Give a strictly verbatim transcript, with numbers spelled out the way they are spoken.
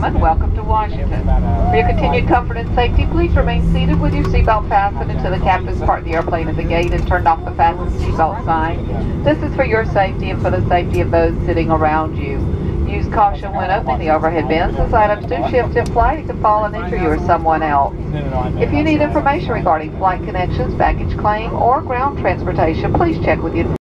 gentlemen, welcome to Washington. For your continued comfort and safety, please remain seated with your seatbelt fastened until the captain's parked the airplane at the gate and turned off the fasten seatbelt sign. This is for your safety and for the safety of those sitting around you. Use caution when opening the overhead bins, as items do shift in flight and can fall and injure you or someone else. If you need information regarding flight connections, baggage claim, or ground transportation, please check with you.